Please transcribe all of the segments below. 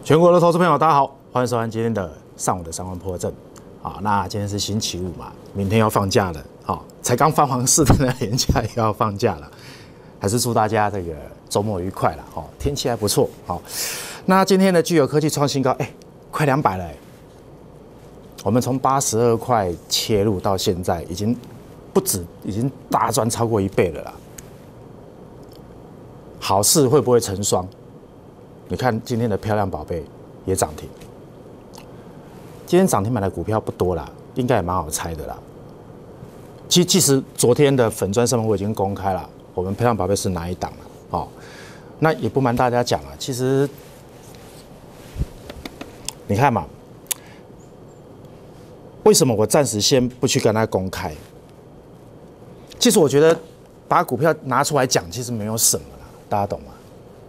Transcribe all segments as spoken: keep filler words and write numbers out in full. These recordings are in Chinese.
全国的投资朋友，大家好，欢迎收看今天的上午的三万破阵。好，那今天是星期五嘛，明天要放假了。好，才刚放完四天的连假，也要放假了。还是祝大家这个周末愉快了。好，天气还不错。好，那今天的具有科技创新高，哎，快两百了。我们从八十二块切入到现在，已经不止，已经大赚超过一倍了啦。好事会不会成双？你看今天的漂亮宝贝也涨停，今天涨停板的股票不多啦，应该也蛮好猜的啦。其其实昨天的粉专上面我已经公开了，我们漂亮宝贝是哪一档了？哦，那也不瞒大家讲啊，其实你看嘛，为什么我暂时先不去跟他公开？其实我觉得把股票拿出来讲，其实没有什么啦，大家懂吗？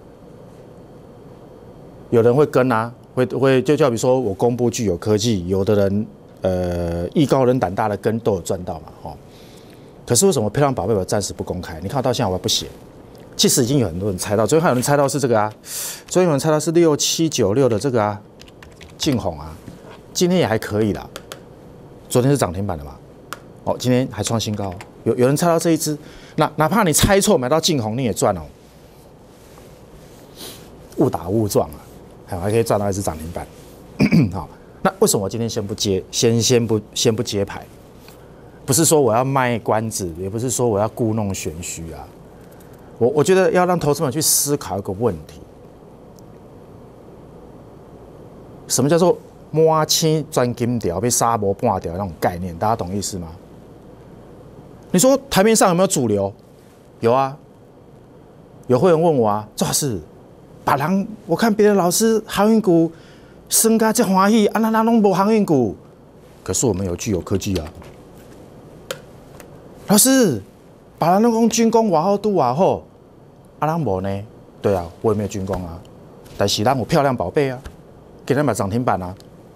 有人会跟啊，会会就就比如说我公布具有科技，有的人呃艺高人胆大的跟都有赚到嘛，哦。可是为什么漂亮宝贝我暂时不公开？你看到现在我还不写，其实已经有很多人猜到，昨天还有人猜到是这个啊，昨天有人猜到是六七九六的这个啊，劲宏啊，今天也还可以啦，昨天是涨停板的嘛，哦，今天还创新高，有有人猜到这一只，那哪怕你猜错买到劲宏你也赚哦，误打误撞啊。还可以赚到一只涨停板，好，那为什么我今天先不接，先先不先不接牌？不是说我要卖关子，也不是说我要故弄玄虚啊。我我觉得要让投资者去思考一个问题：什么叫做摸青钻金条被沙磨半条那种概念？大家懂意思吗？你说台面上有没有主流？有啊，有会员问我啊，周老师。把人，我看别的老师航运股升价这欢喜，啊，那那拢无航运股，可是我们有具有科技啊。老师，把人拢讲军工偌好，都偌好，啊，人无呢？对啊，我也没有军工啊，但是咱有漂亮宝贝啊，给咱买涨停板啊。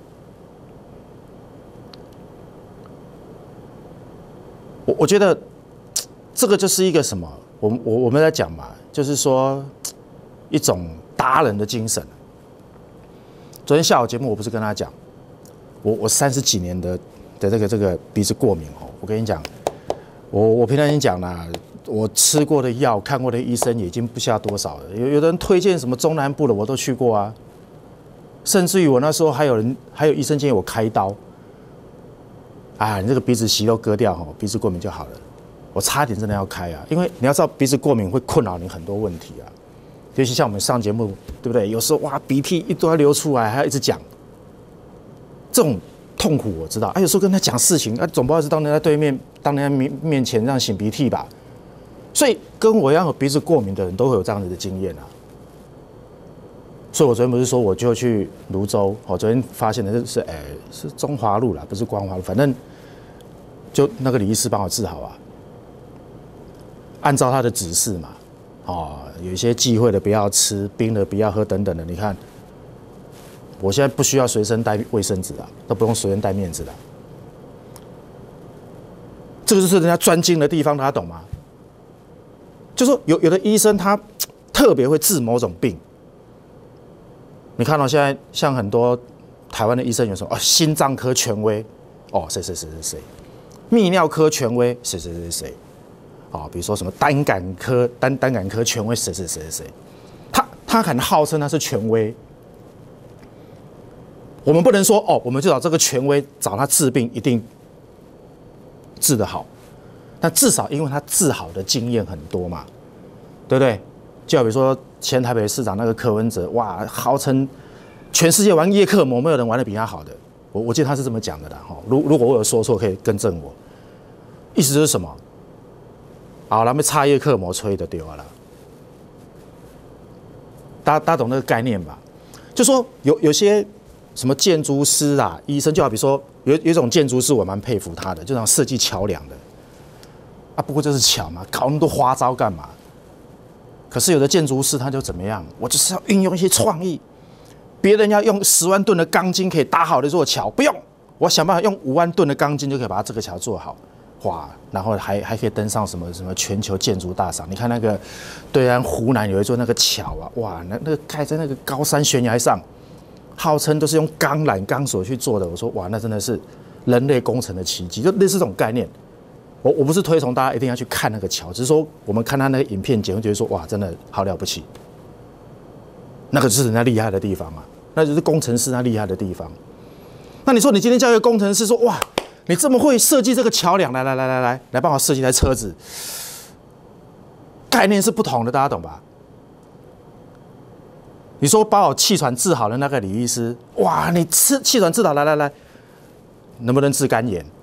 我我觉得这个就是一个什么？我我我们在讲嘛，就是说一种达人的精神。昨天下午节目，我不是跟他讲，我我三十几年的的这个这个鼻子过敏哦，我跟你讲，我我平常已经讲了，我吃过的药、看过的医生已经不下多少了。有有的人推荐什么中南部的，我都去过啊，甚至于我那时候还有人还有医生建议我开刀，啊，你这个鼻子息都割掉哈，鼻子过敏就好了。我差点真的要开啊，因为你要知道鼻子过敏会困扰你很多问题啊。尤其像我们上节目，对不对？有时候哇，鼻涕一堆流出来，还要一直讲，这种痛苦我知道。啊，有时候跟他讲事情，啊，总不好意思当人家对面，当人家面面前这样擤鼻涕吧。所以跟我一样有鼻子过敏的人都会有这样子的经验啊。所以我昨天不是说我就去泸州，我昨天发现的是，哎、欸，是中华路啦，不是光华路，反正就那个李医师帮我治好啊，按照他的指示嘛。哦，有一些忌讳的不要吃，冰的不要喝等等的。你看，我现在不需要随身带卫生纸啊，都不用随身带面纸的。这个就是人家专精的地方，大家懂吗？就说有有的医生他特别会治某种病。你看到、哦、现在像很多台湾的医生有什么哦，心脏科权威哦，谁谁谁谁谁，泌尿科权威谁谁谁谁。啊，比如说什么胆感科、胆胆感科权威谁谁谁谁，他他很号称他是权威，我们不能说哦，我们就找这个权威找他治病一定治得好，但至少因为他治好的经验很多嘛，对不对？就好比说前台北市长那个柯文哲，哇，号称全世界玩叶克膜没有人玩得比他好的，我我记得他是这么讲的啦哈。如如果我有说错，可以更正我。意思是什么？好，咱们插叶克膜吹的丢了，大家大家懂那个概念吧？就说有有些什么建筑师啊、医生，就好比说有有一种建筑师，我蛮佩服他的，就像设计桥梁的啊，不过就是桥嘛，搞那么多花招干嘛？可是有的建筑师他就怎么样？我就是要运用一些创意，别人要用十万吨的钢筋可以搭好的座桥，不用，我想办法用五万吨的钢筋就可以把它这个桥做好。哇，然后还还可以登上什么什么全球建筑大赏？你看那个对岸湖南有一座那个桥啊，哇，那那个盖在那个高山悬崖上， 号称都是用钢缆、钢索去做的。我说哇，那真的是人类工程的奇迹，就类似这种概念。我我不是推崇大家一定要去看那个桥，只是说我们看他那个影片剪，会觉得说哇，真的好了不起。那个就是人家厉害的地方嘛，那就是工程师他厉害的地方。那你说你今天叫一个工程师说哇，你这么会设计这个桥梁，来来来来来来帮我设计台车子，概念是不同的，大家懂吧？你说把我气喘治好的那个李医师，哇，你治气喘治好，来来来，能不能治肝炎？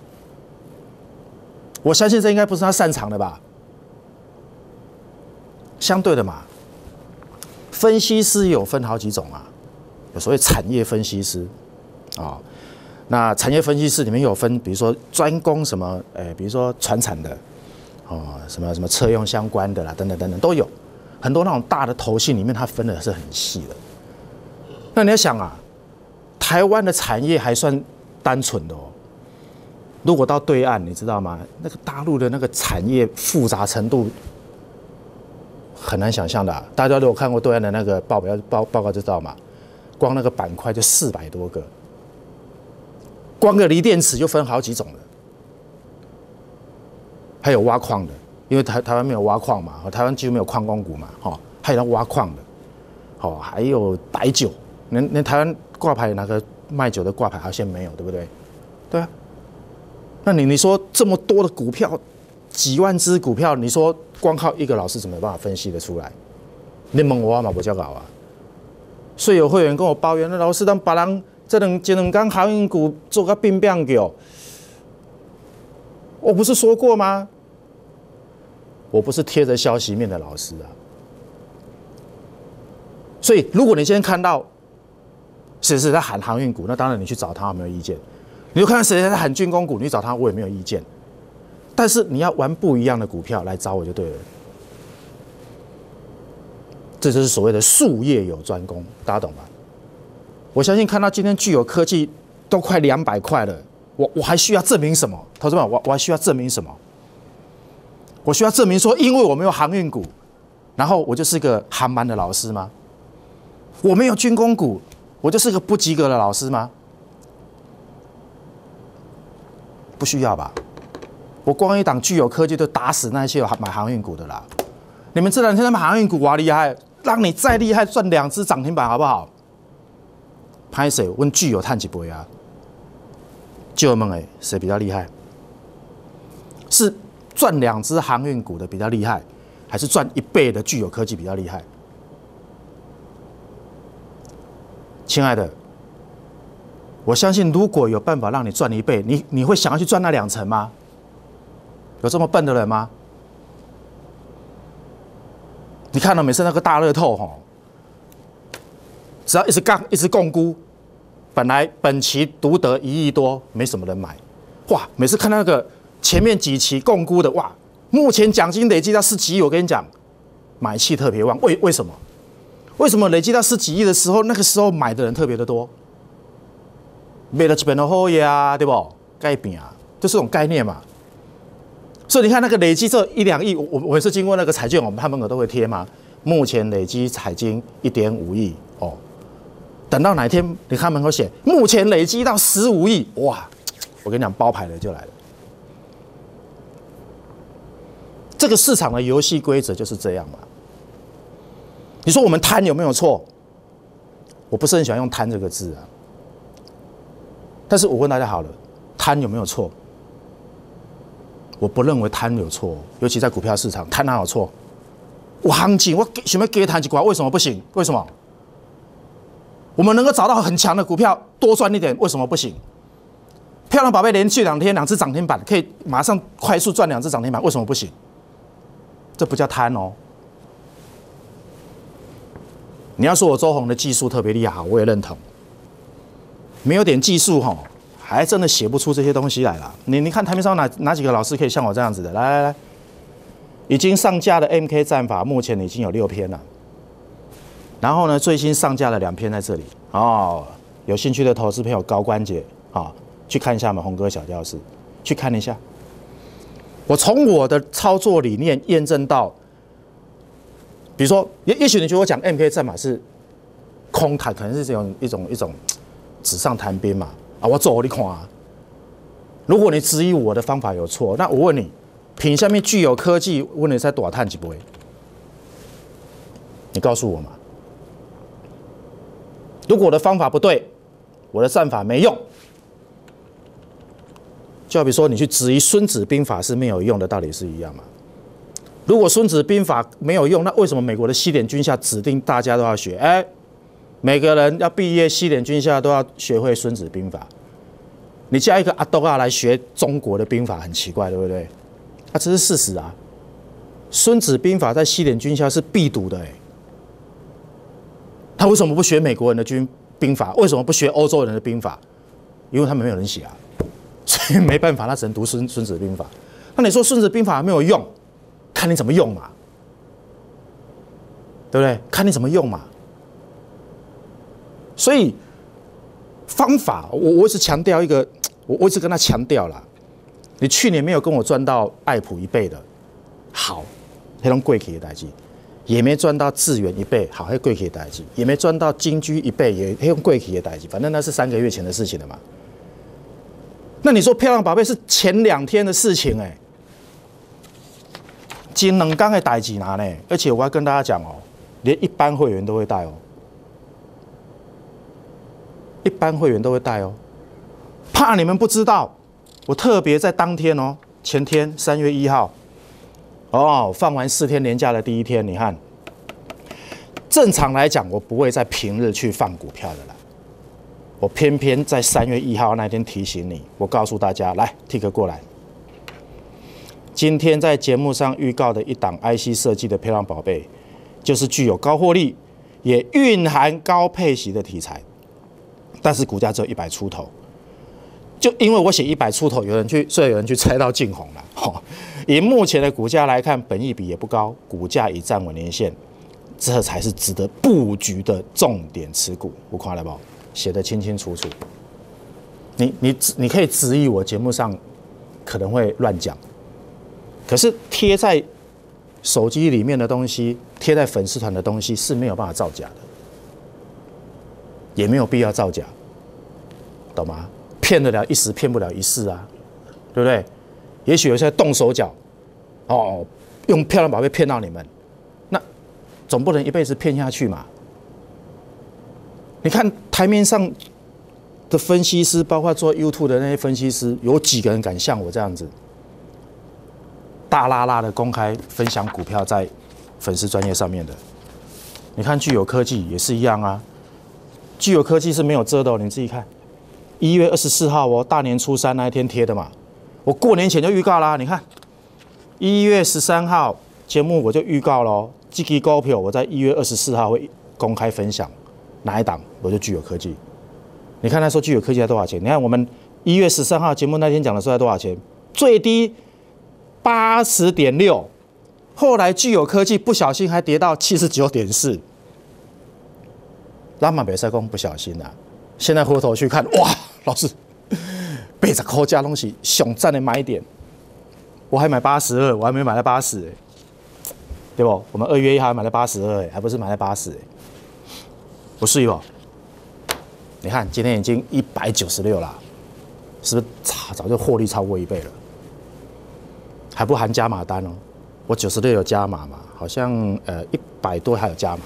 我相信这应该不是他擅长的吧？相对的嘛，分析师有分好几种啊，有所谓产业分析师啊、哦，那产业分析师里面有分，比如说专攻什么，诶，比如说传产的，哦，什么什么车用相关的啦，等等等等都有，很多那种大的投信里面，它分的是很细的。那你要想啊，台湾的产业还算单纯的哦。如果到对岸，你知道吗？那个大陆的那个产业复杂程度很难想象的、啊。大家如果看过对岸的那个报表报报告就知道嘛，光那个板块就四百多个，光个锂电池就分好几种了，还有挖矿的，因为台台湾没有挖矿嘛，台湾几乎没有矿工股嘛，哈，还有挖矿的，哦，还有白酒，连连台湾挂牌哪个卖酒的挂牌好像没有，对不对？对啊。那你你说这么多的股票，几万只股票，你说光靠一个老师怎么有办法分析得出来？你问我嘛不叫搞啊！所以有会员跟我抱怨，那老师当把人这两这两天航运股做个变变狗，我不是说过吗？我不是贴着消息面的老师啊。所以如果你今天看到谁是在喊航运股，那当然你去找他有没有意见？你就看谁在喊军工股，你找他我也没有意见。但是你要玩不一样的股票来找我就对了。这就是所谓的术业有专攻，大家懂吧？我相信看到今天具有科技都快两百块了，我我还需要证明什么？投资者，我我还需要证明什么？我需要证明说，因为我没有航运股，然后我就是个航班的老师吗？我没有军工股，我就是个不及格的老师吗？不需要吧？我光一档具有科技就打死那些有买航运股的啦。你们这两天他们航运股哇厉害，让你再厉害赚两只涨停板好不好？拍谁问具有探几波啊？就问哎，谁比较厉害？是赚两只航运股的比较厉害，还是赚一倍的具有科技比较厉害？亲爱的。我相信，如果有办法让你赚一倍，你你会想要去赚那两成吗？有这么笨的人吗？你看到每次那个大乐透吼，只要一直杠一直共估，本来本期独得一亿多，没什么人买，哇！每次看到那个前面几期共估的，哇，目前奖金累积到十几亿，我跟你讲，买气特别旺。为为什么？为什么累积到十几亿的时候，那个时候买的人特别的多？买了一本的好呀，对不？改变啊，就是这种概念嘛。所以你看那个累积这一两亿，我我也是经过那个彩券，我们汉门口都会贴嘛。目前累积彩金一点五亿哦。等到哪天你看门口写目前累积到十五亿，哇！我跟你讲，包牌的就来了。这个市场的游戏规则就是这样嘛。你说我们贪有没有错？我不是很喜欢用贪这个字啊。但是我问大家好了，贪有没有错？我不认为贪有错，尤其在股票市场，贪哪有错？我行情我想要给贪一块，为什么不行？为什么？我们能够找到很强的股票，多赚一点，为什么不行？漂亮宝贝连续两天两只涨停板，可以马上快速赚两只涨停板，为什么不行？这不叫贪哦。你要说我周鸿的技术特别厉害，我也认同。没有点技术哈，还真的写不出这些东西来了。你你看台面上哪哪几个老师可以像我这样子的？来来来，已经上架的 M K 战法，目前已经有六篇了。然后呢，最新上架了两篇在这里哦。有兴趣的投资朋友，高关节啊、哦，去看一下我们鸿哥小教室，去看一下。我从我的操作理念验证到，比如说，也也许你觉得我讲 M K 战法是空谈，可能是这种一种一种纸上谈兵嘛。啊，我做你看啊。如果你质疑我的方法有错，那我问你，凭下面具有科技，问你在多少碳几不会？你告诉我嘛。如果我的方法不对，我的战法没用，就好比说你去质疑《孙子兵法》是没有用的，道理是一样嘛。如果《孙子兵法》没有用，那为什么美国的西点军校指定大家都要学？哎，每个人要毕业，西点军校都要学会《孙子兵法》。你叫一个阿斗啊来学中国的兵法，很奇怪，对不对？啊，这是事实啊。《孙子兵法》在西点军校是必读的，哎。他为什么不学美国人的军兵法？为什么不学欧洲人的兵法？因为他们没有人写啊，所以没办法，他只能读孙孙子兵法。那你说孙子兵法没有用，看你怎么用嘛，对不对？看你怎么用嘛。所以方法，我我一直强调一个，我我一直跟他强调啦，你去年没有跟我赚到爱普一倍的，好，那种贵气的代志。也没赚到智源一倍，好，还贵企的代志；也没赚到金居一倍，也用贵企的代志。反正那是三个月前的事情了嘛。那你说漂亮宝贝是前两天的事情哎、欸，金冷刚的代志拿呢？而且我要跟大家讲哦，连一般会员都会带哦，一般会员都会带哦。怕你们不知道，我特别在当天哦，前天三月一号。哦，放完四天连假的第一天，你看，正常来讲，我不会在平日去放股票的啦。我偏偏在三月一号那天提醒你，我告诉大家，来 ，Tik 过来。今天在节目上预告的一档 I C 设计的漂亮宝贝，就是具有高获利，也蕴含高配息的题材，但是股价只有一百出头。就因为我写一百出头，有人去，所以有人去猜到净红了。哦，以目前的股价来看，本益比也不高，股价已站稳年线，这才是值得布局的重点持股。我看了不？写得清清楚楚。你你你可以质疑我节目上可能会乱讲，可是贴在手机里面的东西，贴在粉丝团的东西是没有办法造假的，也没有必要造假，懂吗？骗得了一时，骗不了一世啊，对不对？也许有些动手脚，哦，用漂亮宝贝骗到你们，那总不能一辈子骗下去嘛。你看台面上的分析师，包括做 YouTube 的那些分析师，有几个人敢像我这样子，大拉拉的公开分享股票在粉丝专页上面的？你看具有科技也是一样啊，具有科技是没有遮的哦，你自己看。一月二十四号哦，大年初三那一天贴的嘛，我过年前就预告啦。你看，一月十三号节目我就预告了，这支股票我在一月二十四号会公开分享哪一档，我就具有科技。你看那时候具有科技才多少钱？你看我们一月十三号节目那天讲的时候才多少钱？最低八十点六，后来具有科技不小心还跌到七十九点四，咱嘛别再讲不小心啦。现在回头去看，哇，老师，八十块价东西上赞的买点，我还买八十二，我还没买在八十，对不？我们二月一号买在八十二，还不是买在八十，不是哟。你看今天已经一百九十六了，是不是早早就获利超过一倍了？还不含加码单哦，我九十六有加码嘛，好像呃一百多还有加码。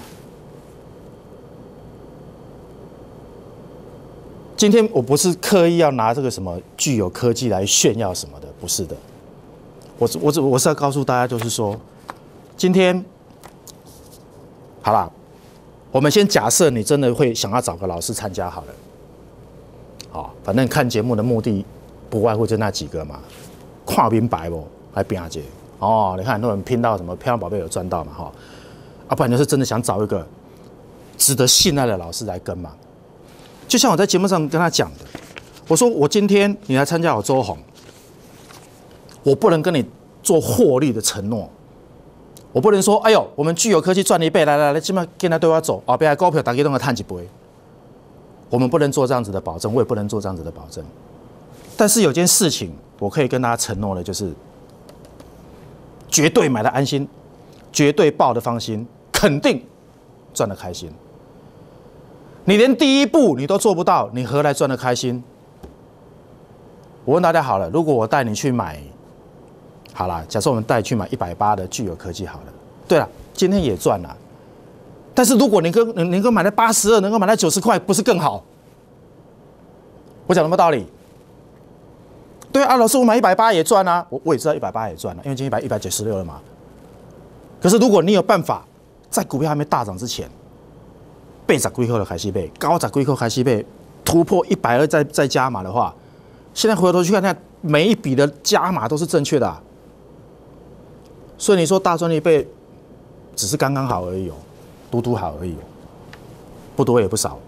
今天我不是刻意要拿这个什么具有科技来炫耀什么的，不是的。我我只我是要告诉大家，就是说，今天好啦，我们先假设你真的会想要找个老师参加好了。好，反正看节目的目的不外乎就那几个嘛，看明白不？还拼解哦。你看很多人拼到什么漂亮宝贝有赚到嘛哈，啊，不然就是真的想找一个值得信赖的老师来跟嘛。就像我在节目上跟他讲的，我说我今天你来参加我周红，我不能跟你做获利的承诺，我不能说，哎呦，我们具有科技赚了一倍，来来来，今晚跟他对我走，后边股票大家都要赚一倍，我们不能做这样子的保证，我也不能做这样子的保证。但是有件事情我可以跟大家承诺的，就是绝对买的安心，绝对抱的放心，肯定赚的开心。 你连第一步你都做不到，你何来赚得开心？我问大家好了，如果我带你去买，好啦，假设我们带你去买一百八的聚友科技好了，对了，今天也赚了，但是如果你跟你能够买到八十二，能够买到九十块，不是更好？我讲有没有道理？对啊，老师，我买一百八也赚啊，我我也知道一百八也赚了，因为今天一百一百九十六了嘛。可是如果你有办法在股票还没大涨之前，八十几块的开始买，九十几块开始买，突破一百二再再加码的话，现在回头去看看，每一笔的加码都是正确的、啊。所以你说大赚一倍，只是刚刚好而已哦，嘟嘟好而已哦，不多也不少。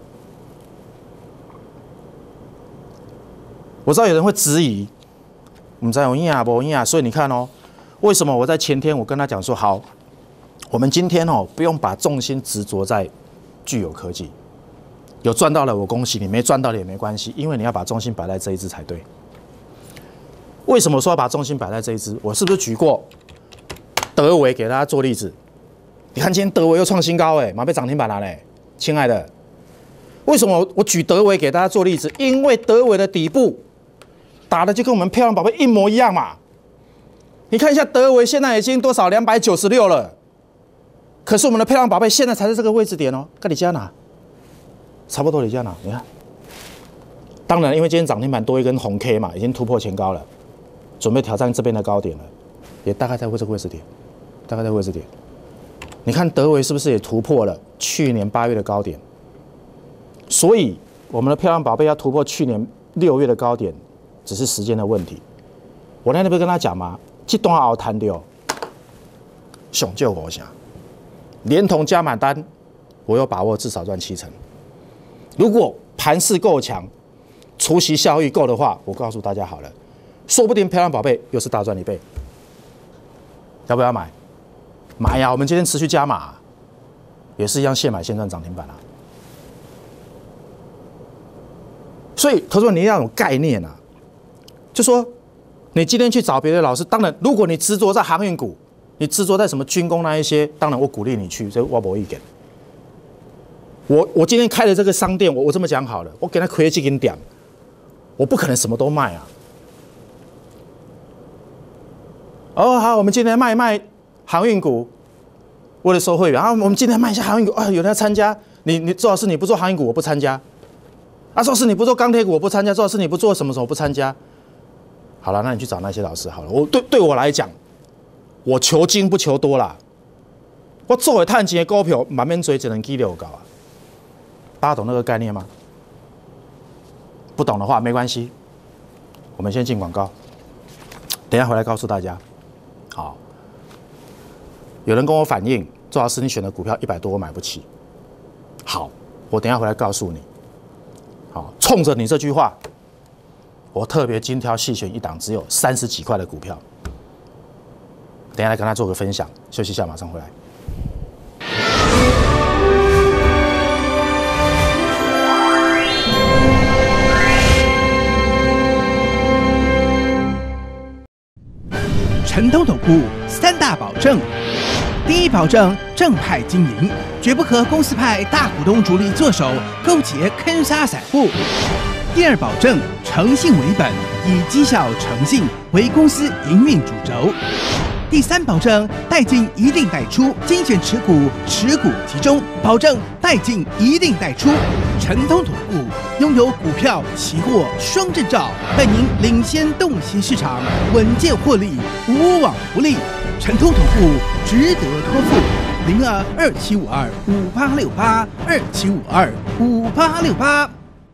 我知道有人会质疑，我们在有影不影，所以你看哦，为什么我在前天我跟他讲说，好，我们今天哦不用把重心执着在聚友科技，有赚到了我恭喜你，没赚到的也没关系，因为你要把重心摆在这一支才对。为什么说要把重心摆在这一支？我是不是举过德微给大家做例子？你看今天德微又创新高哎，马被涨停板了嘞，亲爱的。为什么我举德微给大家做例子？因为德微的底部打的就跟我们漂亮宝贝一模一样嘛。你看一下德微现在已经多少两百九十六了，可是我们的漂亮宝贝现在才是这个位置点哦，跟你家哪？差不多你家哪？你看，当然因为今天涨停板多一根红 K 嘛，已经突破前高了，准备挑战这边的高点了，也大概在这个位置点，大概在位置点。你看德微是不是也突破了去年八月的高点？所以我们的漂亮宝贝要突破去年六月的高点，只是时间的问题。我那天不是跟他讲吗？这段熬弹掉，上就我想，连同加码单，我有把握至少赚七成。如果盘势够强，除息效益够的话，我告诉大家好了，说不定漂亮宝贝又是大赚一倍。要不要买？买呀！我们今天持续加码，也是一样现买现赚涨停板啊。所以，投资者你要有概念啊，就说你今天去找别的老师，当然，如果你执着在航运股，你执着在什么军工那一些，当然我鼓励你去，这我没意见。我我今天开的这个商店，我我这么讲好了，我给他亏几根点，我不可能什么都卖啊。哦，好，我们今天卖一卖航运股，为了收会员，然后我们今天卖一下航运股啊，有人要参加，你你周老师你不做航运股，我不参加。啊，周老师你不做钢铁股，我不参加。周老师你不做什么什么，我不参加。好了，那你去找那些老师好了。我对对我来讲，我求精不求多啦。我作为探钱的股票，满面追只能记六高啊。大家懂那个概念吗？不懂的话没关系，我们先进广告，等一下回来告诉大家。好，有人跟我反映，周老师你选的股票一百多我买不起。好，我等一下回来告诉你。好，冲着你这句话，我特别精挑细选一档只有三十几块的股票，等一下来跟他做个分享。休息一下，马上回来。 陈东总部三大保证：第一，保证正派经营，绝不和公司派大股东主力做手，勾结坑杀散户；第二，保证诚信为本，以绩效诚信为公司营运主轴；第三，保证带进一定带出，精选持股，持股集中，保证带进一定带出。陈通总部拥有股票、期货双证照，带您领先洞悉市场，稳健获利，无往不利。陈通总部值得托付，零二二七五二五八六八二七五二五八六八。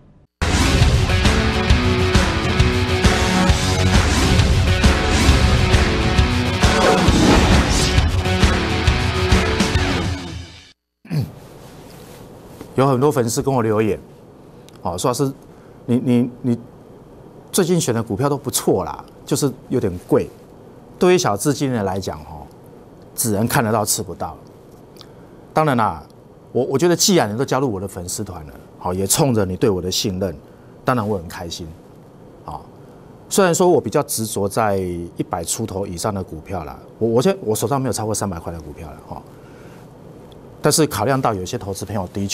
有很多粉丝跟我留言，哦，说老师，你你你最近选的股票都不错啦，就是有点贵。对于小资金人来讲，哦，只能看得到吃不到。当然啦，我我觉得既然你都加入我的粉丝团了，好，也冲着你对我的信任，当然我很开心。好，虽然说我比较执着在一百出头以上的股票啦，我我现在我手上没有超过三百块的股票了，哈。但是考量到有些投资朋友的确，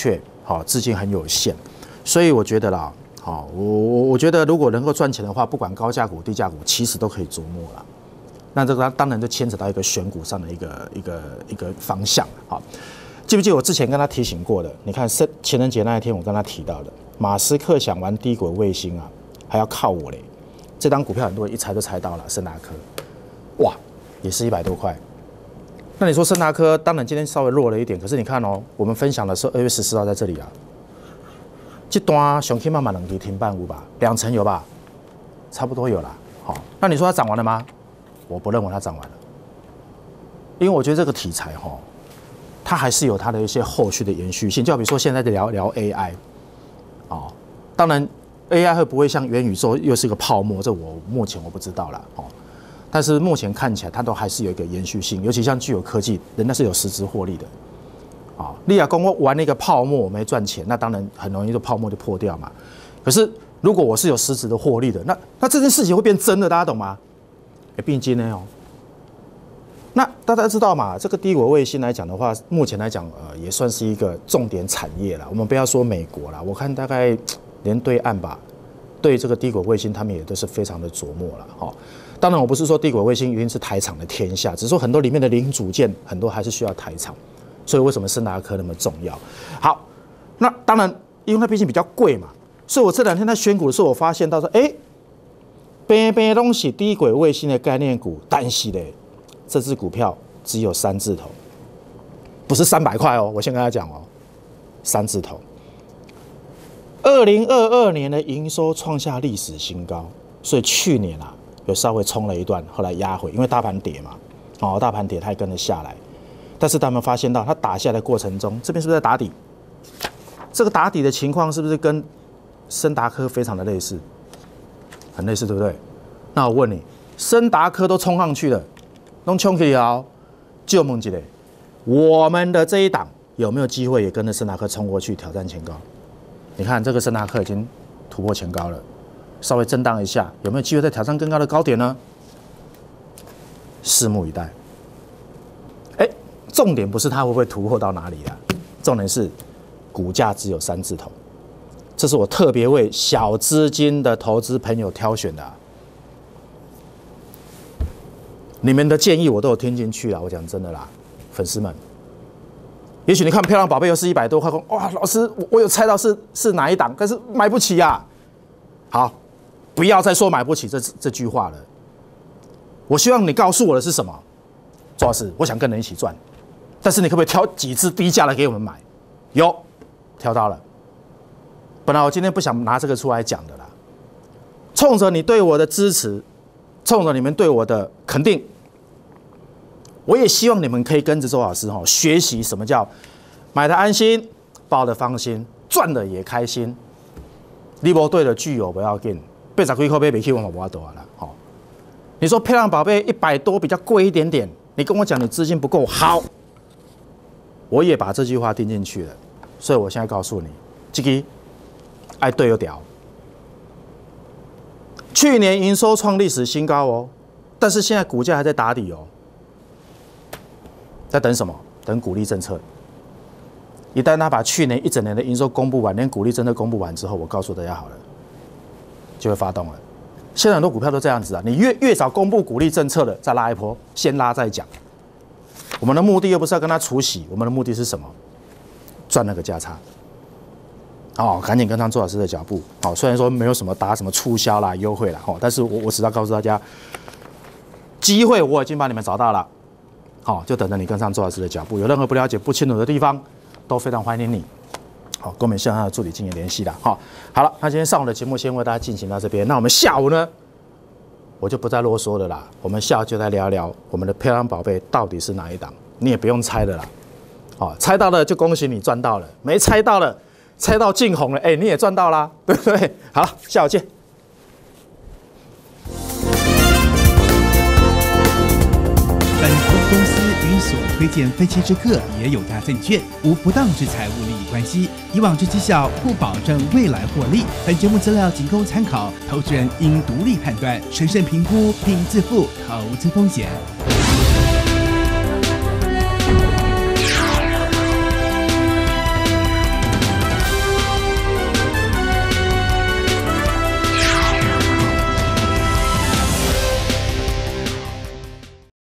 好，资金很有限，所以我觉得啦，好，我我我觉得如果能够赚钱的话，不管高价股、低价股，其实都可以琢磨啦。那这个当然就牵扯到一个选股上的一个一个一个方向，好。记不记得我之前跟他提醒过的？你看，情人节那一天我跟他提到的，马斯克想玩低轨卫星啊，还要靠我嘞。这张股票很多人一猜就猜到了，森达科，哇，也是一百多块。那你说森达科，当然今天稍微弱了一点，可是你看哦，我们分享的是二月十四号在这里啊，这段熊 K 慢慢能给停半五吧，两成有吧，差不多有啦。好，那你说它涨完了吗？我不认为它涨完了，因为我觉得这个题材哈。它还是有它的一些后续的延续性，就好比说现在在聊聊 A I， 哦，当然 A I 会不会像元宇宙又是一个泡沫，这我目前我不知道啦，哦，但是目前看起来它都还是有一个延续性，尤其像具有科技，人家是有实质获利的，啊，利亚公我玩那个泡沫我没赚钱，那当然很容易就泡沫就破掉嘛。可是如果我是有实质的获利的，那那这件事情会变真的，大家懂吗？哎，并今呢哦。那大家知道嘛？这个低轨卫星来讲的话，目前来讲，呃，也算是一个重点产业了。我们不要说美国啦，我看大概连对岸吧，对这个低轨卫星，他们也都是非常的琢磨了。哈，当然我不是说低轨卫星一定是台厂的天下，只是说很多里面的零组件很多还是需要台厂。所以为什么森达科那么重要？好，那当然，因为它毕竟比较贵嘛，所以我这两天在选股的时候，我发现到说，哎，边边东西低轨卫星的概念股，但是嘞。这支股票只有三字头，不是三百块哦。我先跟大家讲哦，三字头。二零二二年的营收创下历史新高，所以去年啊有稍微冲了一段，后来压回，因为大盘跌嘛，哦，大盘跌它也跟着下来。但是他们发现到它打下来的过程中，这边是不是在打底？这个打底的情况是不是跟森达科非常的类似？很类似，对不对？那我问你，森达科都冲上去了。弄冲起来，就问一下，我们的这一档有没有机会也跟着森达科冲过去挑战前高？你看这个森达科已经突破前高了，稍微震荡一下，有没有机会再挑战更高的高点呢？拭目以待。哎，重点不是它会不会突破到哪里啊，重点是股价只有三字头，这是我特别为小资金的投资朋友挑选的、啊。你们的建议我都有听进去了，我讲真的啦，粉丝们，也许你看漂亮宝贝又是一百多块，哇，老师我我有猜到是是哪一档，但是买不起呀、啊。好，不要再说买不起这这句话了。我希望你告诉我的是什么？周老师，我想跟人一起赚，但是你可不可以挑几只低价的给我们买？有，挑到了。本来我今天不想拿这个出来讲的啦，冲着你对我的支持。冲着你们对我的肯定，我也希望你们可以跟着周老师哈学习什么叫买的安心，抱的放心，赚的也开心。你无对的具有不要紧，八十几块买不起我嘛无法度啊啦。好，你说漂亮宝贝一百多比较贵一点点，你跟我讲你资金不够好，我也把这句话听进去了。所以我现在告诉你，这个爱对有屌。去年营收创历史新高哦，但是现在股价还在打底哦，在等什么？等股利政策。一旦他把去年一整年的营收公布完，连股利政策公布完之后，我告诉大家好了，就会发动了。现在很多股票都这样子啊，你越越早公布股利政策的，再拉一波，先拉再讲。我们的目的又不是要跟他除息，我们的目的是什么？赚那个价差。哦，赶紧跟上周老师的脚步。哦，虽然说没有什么打什么促销啦、优惠啦，哦，但是我我只要告诉大家，机会我已经帮你们找到了。好、哦，就等着你跟上周老师的脚步。有任何不了解、不清楚的地方，都非常欢迎你。好、哦，跟我们线上的助理进行联系啦。好、哦，好了，那今天上午的节目先为大家进行到这边。那我们下午呢，我就不再啰嗦了啦。我们下午就来聊聊我们的漂亮宝贝到底是哪一档，你也不用猜了啦。好、哦，猜到了就恭喜你赚到了，没猜到了。猜到进红了，哎、欸，你也赚到啦，对不对？好，下午见。 本投资公司与所推荐分期之客也有大证券无不当之财务利益关系，以往之绩效不保证未来获利。本节目资料仅供参考，投资人应独立判断、审慎评估并自负投资风险。